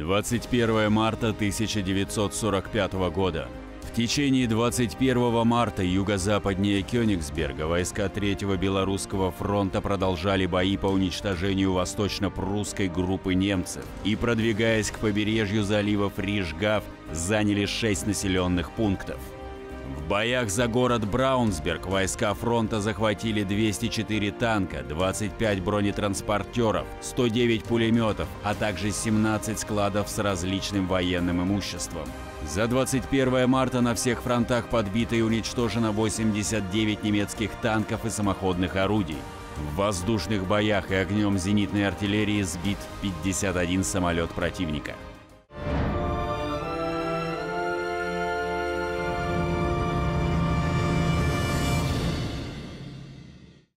21 марта 1945 года. В течение 21 марта юго-западнее Кёнигсберга войска 3-го Белорусского фронта продолжали бои по уничтожению восточно-прусской группы немцев и, продвигаясь к побережью залива Фриш-Гав, заняли 6 населенных пунктов. В боях за город Браунсберг войска фронта захватили 204 танка, 25 бронетранспортеров, 109 пулеметов, а также 17 складов с различным военным имуществом. За 21 марта на всех фронтах подбито и уничтожено 89 немецких танков и самоходных орудий. В воздушных боях и огнем зенитной артиллерии сбит 51 самолет противника.